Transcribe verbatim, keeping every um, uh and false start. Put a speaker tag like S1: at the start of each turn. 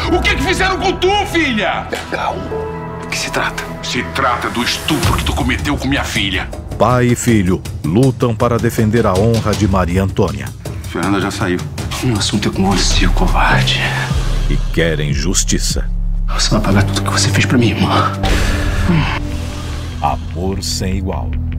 S1: O que que fizeram com tu, filha?
S2: Calma. Do que se trata?
S1: Se trata do estupro que tu cometeu com minha filha.
S3: Pai e filho lutam para defender a honra de Maria Antônia.
S2: Fernanda já saiu. O assunto é com você, covarde.
S3: E querem justiça.
S2: Você vai pagar tudo que você fez pra minha irmã.
S3: Amor sem igual.